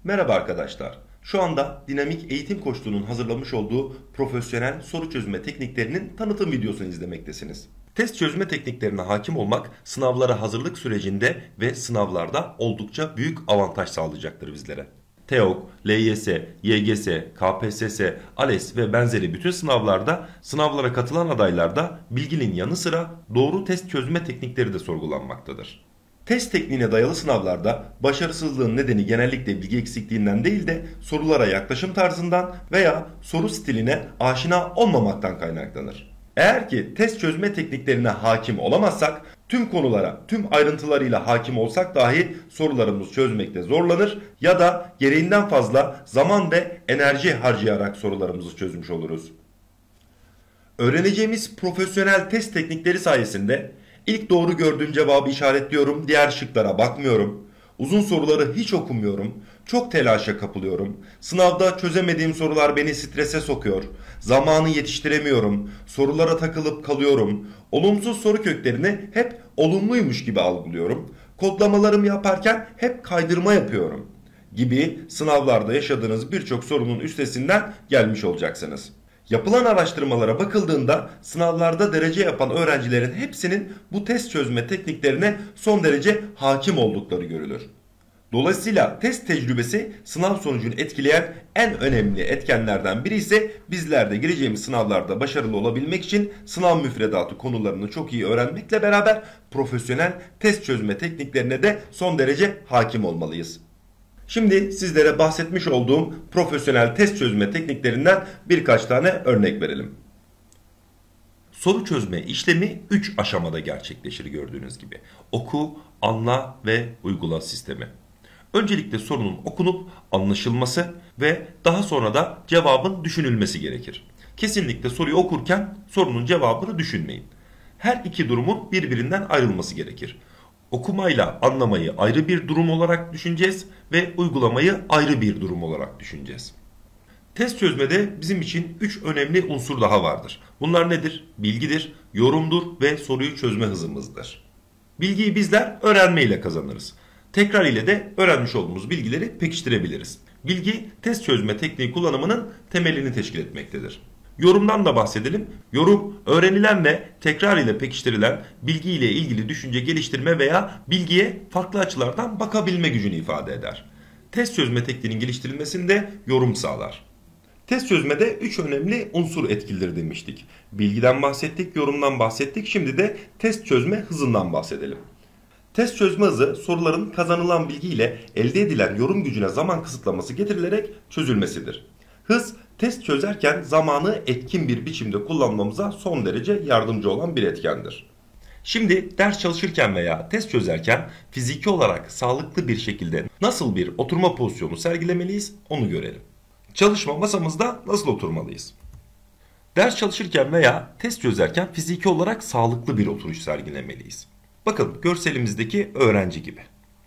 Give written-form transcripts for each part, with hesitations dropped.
Merhaba arkadaşlar. Şu anda Dinamik Eğitim Koçluğu'nun hazırlamış olduğu profesyonel soru çözme tekniklerinin tanıtım videosunu izlemektesiniz. Test çözme tekniklerine hakim olmak sınavlara hazırlık sürecinde ve sınavlarda oldukça büyük avantaj sağlayacaktır bizlere. TEOG, LYS, YGS, KPSS, ALES ve benzeri bütün sınavlarda sınavlara katılan adaylarda bilginin yanı sıra doğru test çözme teknikleri de sorgulanmaktadır. Test tekniğine dayalı sınavlarda başarısızlığın nedeni genellikle bilgi eksikliğinden değil de sorulara yaklaşım tarzından veya soru stiline aşina olmamaktan kaynaklanır. Eğer ki test çözme tekniklerine hakim olamazsak, tüm konulara, tüm ayrıntılarıyla hakim olsak dahi sorularımızı çözmekte zorlanır ya da gereğinden fazla zaman ve enerji harcayarak sorularımızı çözmüş oluruz. Öğreneceğimiz profesyonel test teknikleri sayesinde ilk doğru gördüğüm cevabı işaretliyorum, diğer şıklara bakmıyorum. Uzun soruları hiç okumuyorum, çok telaşa kapılıyorum. Sınavda çözemediğim sorular beni strese sokuyor. Zamanı yetiştiremiyorum, sorulara takılıp kalıyorum. Olumsuz soru köklerini hep olumluymuş gibi algılıyorum. Kodlamalarımı yaparken hep kaydırma yapıyorum gibi sınavlarda yaşadığınız birçok sorunun üstesinden gelmiş olacaksınız. Yapılan araştırmalara bakıldığında sınavlarda derece yapan öğrencilerin hepsinin bu test çözme tekniklerine son derece hakim oldukları görülür. Dolayısıyla test tecrübesi sınav sonucunu etkileyen en önemli etkenlerden biri ise bizler de gireceğimiz sınavlarda başarılı olabilmek için sınav müfredatı konularını çok iyi öğrenmekle beraber profesyonel test çözme tekniklerine de son derece hakim olmalıyız. Şimdi sizlere bahsetmiş olduğum profesyonel test çözme tekniklerinden birkaç tane örnek verelim. Soru çözme işlemi 3 aşamada gerçekleşir gördüğünüz gibi. Oku, anla ve uygula sistemi. Öncelikle sorunun okunup anlaşılması ve daha sonra da cevabın düşünülmesi gerekir. Kesinlikle soruyu okurken sorunun cevabını düşünmeyin. Her iki durumun birbirinden ayrılması gerekir. Okumayla anlamayı ayrı bir durum olarak düşüneceğiz ve uygulamayı ayrı bir durum olarak düşüneceğiz. Test çözmede bizim için 3 önemli unsur daha vardır. Bunlar nedir? Bilgidir, yorumdur ve soruyu çözme hızımızdır. Bilgiyi bizler öğrenme ile kazanırız. Tekrar ile de öğrenmiş olduğumuz bilgileri pekiştirebiliriz. Bilgi test çözme tekniği kullanımının temelini teşkil etmektedir. Yorumdan da bahsedelim. Yorum, öğrenilen ve tekrar ile pekiştirilen bilgi ile ilgili düşünce geliştirme veya bilgiye farklı açılardan bakabilme gücünü ifade eder. Test çözme tekniğinin geliştirilmesinde yorum sağlar. Test çözmede 3 önemli unsur etkilidir demiştik. Bilgiden bahsettik, yorumdan bahsettik. Şimdi de test çözme hızından bahsedelim. Test çözme hızı soruların kazanılan bilgi ile elde edilen yorum gücüne zaman kısıtlaması getirilerek çözülmesidir. Hız, test çözerken zamanı etkin bir biçimde kullanmamıza son derece yardımcı olan bir etkendir. Şimdi ders çalışırken veya test çözerken fiziki olarak sağlıklı bir şekilde nasıl bir oturma pozisyonu sergilemeliyiz onu görelim. Çalışma masamızda nasıl oturmalıyız? Ders çalışırken veya test çözerken fiziki olarak sağlıklı bir oturuş sergilemeliyiz. Bakın görselimizdeki öğrenci gibi.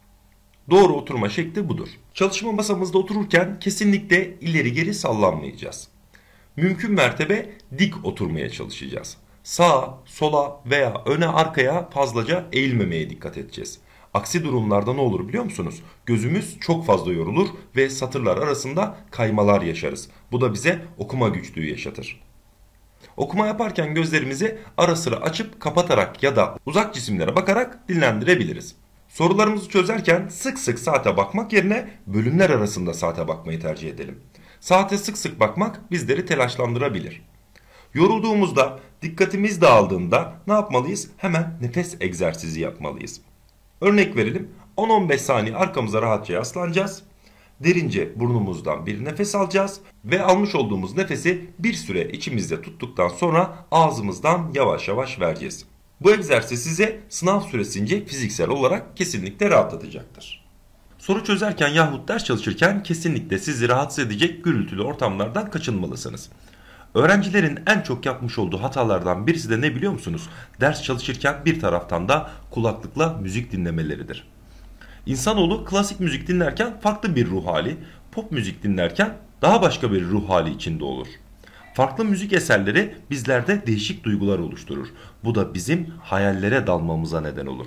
Doğru oturma şekli budur. Çalışma masamızda otururken kesinlikle ileri geri sallanmayacağız. Mümkün mertebe dik oturmaya çalışacağız. Sağa, sola veya öne arkaya fazlaca eğilmemeye dikkat edeceğiz. Aksi durumlarda ne olur biliyor musunuz? Gözümüz çok fazla yorulur ve satırlar arasında kaymalar yaşarız. Bu da bize okuma güçlüğü yaşatır. Okuma yaparken gözlerimizi ara sıra açıp kapatarak ya da uzak cisimlere bakarak dinlendirebiliriz. Sorularımızı çözerken sık sık saate bakmak yerine bölümler arasında saate bakmayı tercih edelim. Saate sık sık bakmak bizleri telaşlandırabilir. Yorulduğumuzda, dikkatimiz dağıldığında ne yapmalıyız? Hemen nefes egzersizi yapmalıyız. Örnek verelim. 10-15 saniye arkamıza rahatça yaslanacağız. Derince burnumuzdan bir nefes alacağız ve almış olduğumuz nefesi bir süre içimizde tuttuktan sonra ağzımızdan yavaş yavaş vereceğiz. Bu egzersiz size sınav süresince fiziksel olarak kesinlikle rahatlatacaktır. Soru çözerken yahut ders çalışırken kesinlikle sizi rahatsız edecek gürültülü ortamlardan kaçınmalısınız. Öğrencilerin en çok yapmış olduğu hatalardan birisi de ne biliyor musunuz? Ders çalışırken bir taraftan da kulaklıkla müzik dinlemeleridir. İnsanoğlu klasik müzik dinlerken farklı bir ruh hali, pop müzik dinlerken daha başka bir ruh hali içinde olur. Farklı müzik eserleri bizlerde değişik duygular oluşturur. Bu da bizim hayallere dalmamıza neden olur.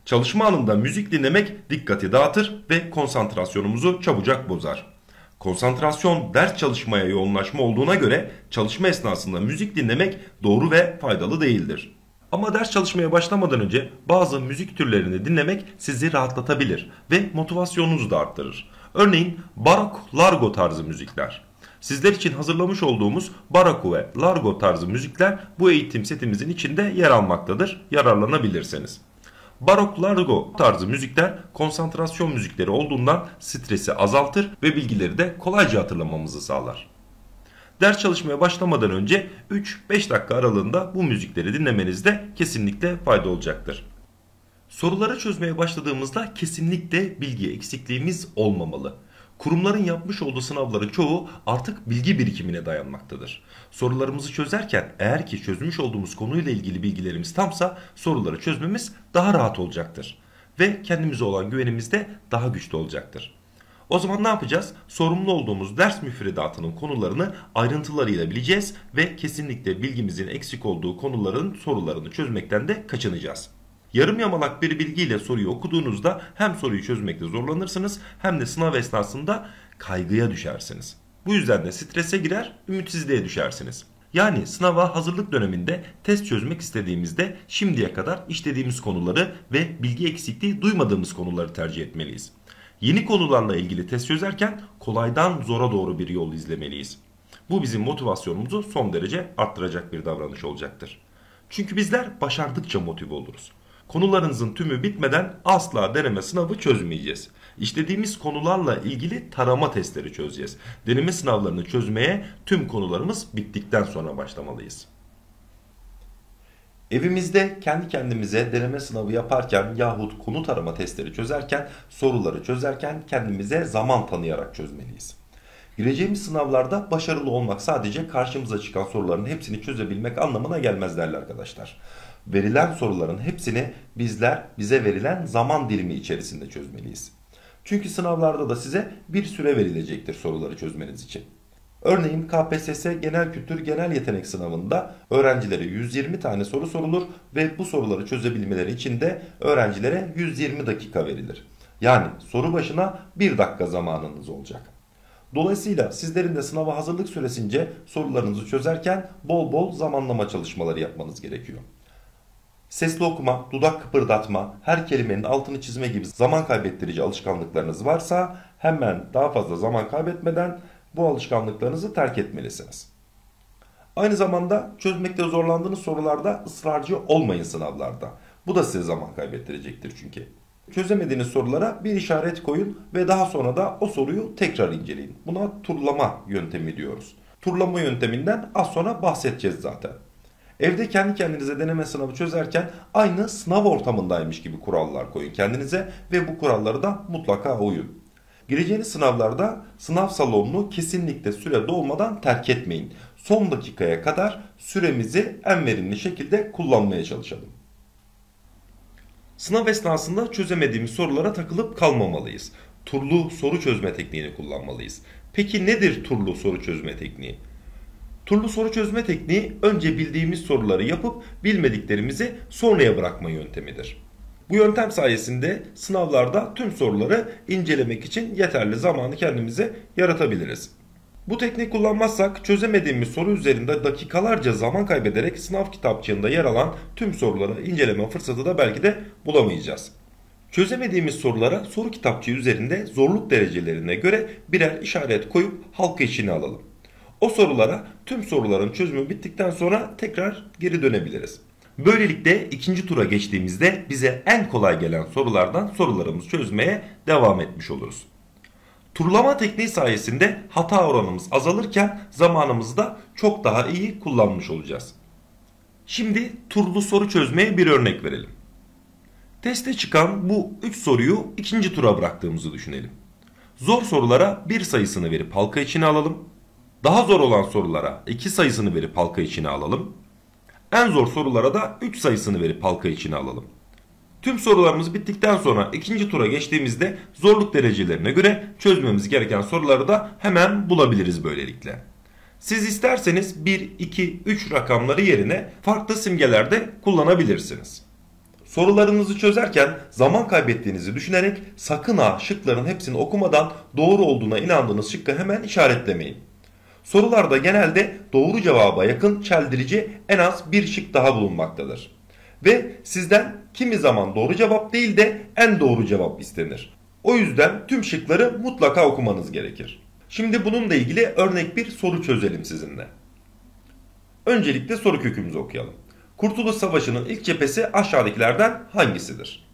Çalışma anında müzik dinlemek dikkati dağıtır ve konsantrasyonumuzu çabucak bozar. Konsantrasyon ders çalışmaya yoğunlaşma olduğuna göre çalışma esnasında müzik dinlemek doğru ve faydalı değildir. Ama ders çalışmaya başlamadan önce bazı müzik türlerini dinlemek sizi rahatlatabilir ve motivasyonunuzu da arttırır. Örneğin barok, largo tarzı müzikler. Sizler için hazırlamış olduğumuz baroko ve largo tarzı müzikler bu eğitim setimizin içinde yer almaktadır. Yararlanabilirsiniz. Barok, largo tarzı müzikler konsantrasyon müzikleri olduğundan stresi azaltır ve bilgileri de kolayca hatırlamamızı sağlar. Ders çalışmaya başlamadan önce 3-5 dakika aralığında bu müzikleri dinlemenizde kesinlikle fayda olacaktır. Soruları çözmeye başladığımızda kesinlikle bilgi eksikliğimiz olmamalı. Kurumların yapmış olduğu sınavların çoğu artık bilgi birikimine dayanmaktadır. Sorularımızı çözerken eğer ki çözmüş olduğumuz konuyla ilgili bilgilerimiz tamsa soruları çözmemiz daha rahat olacaktır. Ve kendimize olan güvenimiz de daha güçlü olacaktır. O zaman ne yapacağız? Sorumlu olduğumuz ders müfredatının konularını ayrıntılarıyla bileceğiz ve kesinlikle bilgimizin eksik olduğu konuların sorularını çözmekten de kaçınacağız. Yarım yamalak bir bilgiyle soruyu okuduğunuzda hem soruyu çözmekte zorlanırsınız hem de sınav esnasında kaygıya düşersiniz. Bu yüzden de strese girer, ümitsizliğe düşersiniz. Yani sınava hazırlık döneminde test çözmek istediğimizde şimdiye kadar işlediğimiz konuları ve bilgi eksikliği duymadığımız konuları tercih etmeliyiz. Yeni konularla ilgili test çözerken kolaydan zora doğru bir yol izlemeliyiz. Bu bizim motivasyonumuzu son derece arttıracak bir davranış olacaktır. Çünkü bizler başardıkça motive oluruz. Konularınızın tümü bitmeden asla deneme sınavı çözmeyeceğiz. İşlediğimiz konularla ilgili tarama testleri çözeceğiz. Deneme sınavlarını çözmeye tüm konularımız bittikten sonra başlamalıyız. Evimizde kendi kendimize deneme sınavı yaparken yahut konu tarama testleri çözerken, soruları çözerken kendimize zaman tanıyarak çözmeliyiz. Gireceğimiz sınavlarda başarılı olmak sadece karşımıza çıkan soruların hepsini çözebilmek anlamına gelmez değerli arkadaşlar. Verilen soruların hepsini bize verilen zaman dilimi içerisinde çözmeliyiz. Çünkü sınavlarda da size bir süre verilecektir soruları çözmeniz için. Örneğin KPSS Genel Kültür Genel Yetenek Sınavında öğrencilere 120 tane soru sorulur ve bu soruları çözebilmeleri için de öğrencilere 120 dakika verilir. Yani soru başına 1 dakika zamanınız olacak. Dolayısıyla sizlerin de sınava hazırlık süresince sorularınızı çözerken bol bol zamanlama çalışmaları yapmanız gerekiyor. Sesli okuma, dudak kıpırdatma, her kelimenin altını çizme gibi zaman kaybettirici alışkanlıklarınız varsa hemen daha fazla zaman kaybetmeden bu alışkanlıklarınızı terk etmelisiniz. Aynı zamanda çözmekte zorlandığınız sorularda ısrarcı olmayın sınavlarda. Bu da size zaman kaybettirecektir çünkü. Çözemediğiniz sorulara bir işaret koyun ve daha sonra da o soruyu tekrar inceleyin. Buna turlama yöntemi diyoruz. Turlama yönteminden az sonra bahsedeceğiz zaten. Evde kendi kendinize deneme sınavı çözerken aynı sınav ortamındaymış gibi kurallar koyun kendinize ve bu kuralları da mutlaka uyun. Gireceğiniz sınavlarda sınav salonunu kesinlikle süre dolmadan terk etmeyin. Son dakikaya kadar süremizi en verimli şekilde kullanmaya çalışalım. Sınav esnasında çözemediğimiz sorulara takılıp kalmamalıyız. Turlu soru çözme tekniğini kullanmalıyız. Peki nedir turlu soru çözme tekniği? Turlu soru çözme tekniği önce bildiğimiz soruları yapıp bilmediklerimizi sonraya bırakma yöntemidir. Bu yöntem sayesinde sınavlarda tüm soruları incelemek için yeterli zamanı kendimize yaratabiliriz. Bu tekniği kullanmazsak çözemediğimiz soru üzerinde dakikalarca zaman kaybederek sınav kitapçığında yer alan tüm soruları inceleme fırsatı da belki de bulamayacağız. Çözemediğimiz sorulara soru kitapçığı üzerinde zorluk derecelerine göre birer işaret koyup halka içine alalım. O sorulara tüm soruların çözümü bittikten sonra tekrar geri dönebiliriz. Böylelikle ikinci tura geçtiğimizde bize en kolay gelen sorulardan sorularımızı çözmeye devam etmiş oluruz. Turlama tekniği sayesinde hata oranımız azalırken zamanımızı da çok daha iyi kullanmış olacağız. Şimdi turlu soru çözmeye bir örnek verelim. Teste çıkan bu 3 soruyu ikinci tura bıraktığımızı düşünelim. Zor sorulara 1 sayısını verip halka içine alalım. Daha zor olan sorulara 2 sayısını verip halka içine alalım. En zor sorulara da 3 sayısını verip halka içine alalım. Tüm sorularımız bittikten sonra ikinci tura geçtiğimizde zorluk derecelerine göre çözmemiz gereken soruları da hemen bulabiliriz böylelikle. Siz isterseniz 1, 2, 3 rakamları yerine farklı simgeler de kullanabilirsiniz. Sorularınızı çözerken zaman kaybettiğinizi düşünerek sakın ha şıkların hepsini okumadan doğru olduğuna inandığınız şıkkı hemen işaretlemeyin. Sorularda genelde doğru cevaba yakın çeldirici en az bir şık daha bulunmaktadır. Ve sizden kimi zaman doğru cevap değil de en doğru cevap istenir. O yüzden tüm şıkları mutlaka okumanız gerekir. Şimdi bununla ilgili örnek bir soru çözelim sizinle. Öncelikle soru kökümüzü okuyalım. Kurtuluş Savaşı'nın ilk cephesi aşağıdakilerden hangisidir?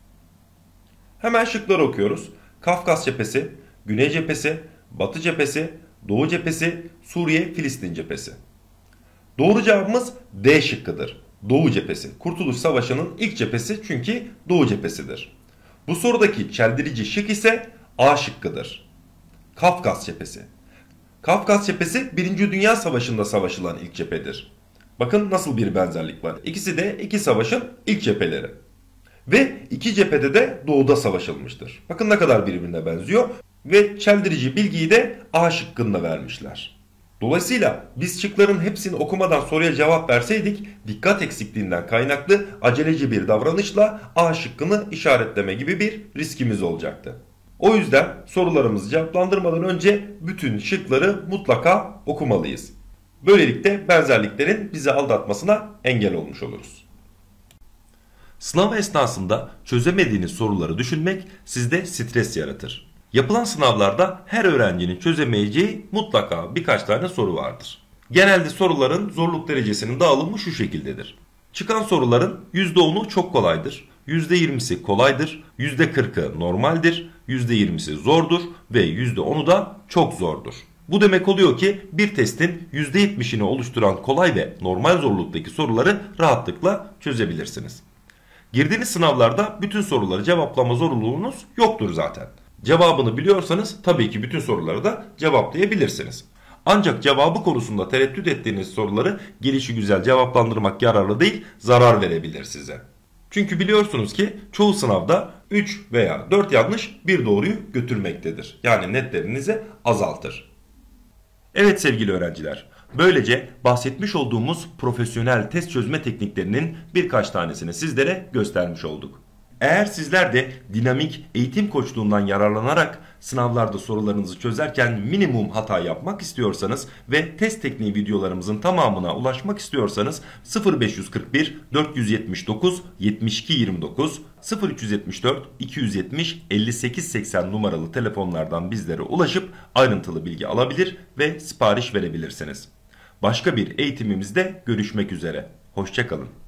Hemen şıkları okuyoruz. Kafkas cephesi, Güney cephesi, Batı cephesi, Doğu cephesi, Suriye, Filistin cephesi. Doğru cevabımız D şıkkıdır. Doğu cephesi. Kurtuluş Savaşı'nın ilk cephesi çünkü Doğu cephesidir. Bu sorudaki çeldirici şık ise A şıkkıdır. Kafkas cephesi. Kafkas cephesi 1. Dünya Savaşı'nda savaşılan ilk cephedir. Bakın nasıl bir benzerlik var. İkisi de iki savaşın ilk cepheleri. Ve iki cephede de doğuda savaşılmıştır. Bakın ne kadar birbirine benziyor. Ve çeldirici bilgiyi de A şıkkında vermişler. Dolayısıyla biz şıkların hepsini okumadan soruya cevap verseydik dikkat eksikliğinden kaynaklı aceleci bir davranışla A şıkkını işaretleme gibi bir riskimiz olacaktı. O yüzden sorularımızı cevaplandırmadan önce bütün şıkları mutlaka okumalıyız. Böylelikle benzerliklerin bizi aldatmasına engel olmuş oluruz. Sınav esnasında çözemediğiniz soruları düşünmek sizde stres yaratır. Yapılan sınavlarda her öğrencinin çözemeyeceği mutlaka birkaç tane soru vardır. Genelde soruların zorluk derecesinin dağılımı şu şekildedir. Çıkan soruların %10'u çok kolaydır, %20'si kolaydır, %40'ı normaldir, %20'si zordur ve %10'u da çok zordur. Bu demek oluyor ki bir testin %70'ini oluşturan kolay ve normal zorluktaki soruları rahatlıkla çözebilirsiniz. Girdiğiniz sınavlarda bütün soruları cevaplama zorunluluğunuz yoktur zaten. Cevabını biliyorsanız tabii ki bütün soruları da cevaplayabilirsiniz. Ancak cevabı konusunda tereddüt ettiğiniz soruları gelişigüzel cevaplandırmak yararlı değil, zarar verebilir size. Çünkü biliyorsunuz ki çoğu sınavda 3 veya 4 yanlış bir doğruyu götürmektedir. Yani netlerinizi azaltır. Evet sevgili öğrenciler, böylece bahsetmiş olduğumuz profesyonel test çözme tekniklerinin birkaç tanesini sizlere göstermiş olduk. Eğer sizler de dinamik eğitim koçluğundan yararlanarak sınavlarda sorularınızı çözerken minimum hata yapmak istiyorsanız ve test tekniği videolarımızın tamamına ulaşmak istiyorsanız 0541 479 72 29 0374 270 58 80 numaralı telefonlardan bizlere ulaşıp ayrıntılı bilgi alabilir ve sipariş verebilirsiniz. Başka bir eğitimimizde görüşmek üzere. Hoşça kalın.